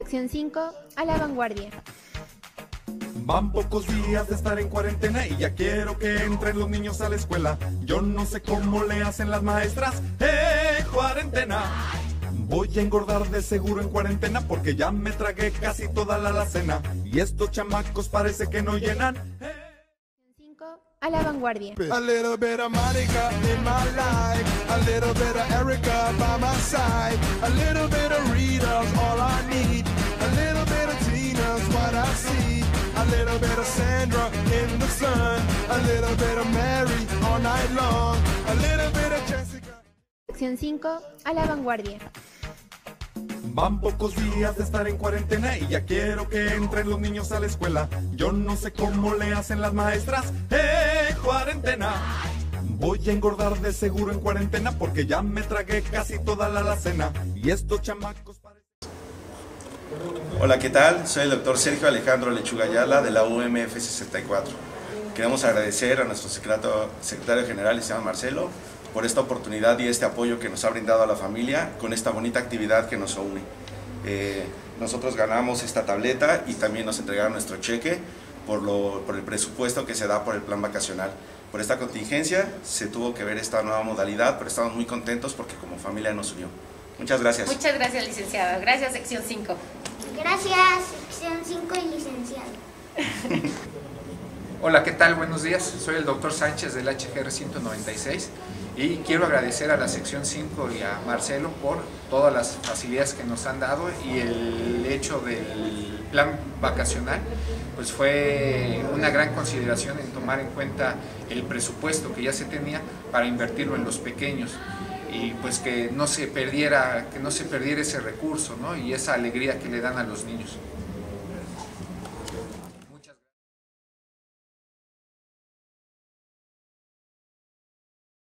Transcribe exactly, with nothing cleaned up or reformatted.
Sección cinco, a la vanguardia. Van pocos días de estar en cuarentena y ya quiero que entren los niños a la escuela. Yo no sé cómo le hacen las maestras, ¡eh, cuarentena! Voy a engordar de seguro en cuarentena porque ya me tragué casi toda la alacena. Y estos chamacos parece que no llenan. Sección cinco, a la vanguardia. A little bit of Monica in my life, a little bit of Erica by my side, a little bit of Rita's all I need, a little bit of Tina's what I see, a little bit of Sandra in the sun, a little bit of Mary all night long, a little bit of Jessica. Sección cinco, a la vanguardia. Van pocos días de estar en cuarentena y ya quiero que entren los niños a la escuela. Yo no sé cómo le hacen las maestras, ¡eh, cuarentena! Voy a engordar de seguro en cuarentena porque ya me tragué casi toda la alacena. Y estos chamacos parecen... Hola, ¿qué tal? Soy el doctor Sergio Alejandro Lechuga Ayala de la U M F sesenta y cuatro. Queremos agradecer a nuestro secretario, secretario general, licenciado Marcelo, por esta oportunidad y este apoyo que nos ha brindado a la familia con esta bonita actividad que nos une. Eh, nosotros ganamos esta tableta y también nos entregaron nuestro cheque por, lo, por el presupuesto que se da por el plan vacacional. Por esta contingencia se tuvo que ver esta nueva modalidad, pero estamos muy contentos porque como familia nos unió. Muchas gracias. Muchas gracias, licenciado. Gracias, sección cinco. Gracias, sección cinco y licenciado. Hola, ¿qué tal? Buenos días. Soy el doctor Sánchez del H G R ciento noventa y seis y quiero agradecer a la sección cinco y a Marcelo por todas las facilidades que nos han dado y el hecho del plan vacacional, pues fue una gran consideración en tomar en cuenta el presupuesto que ya se tenía para invertirlo en los pequeños y pues que no se perdiera, que no se perdiera ese recurso, ¿no? Y esa alegría que le dan a los niños.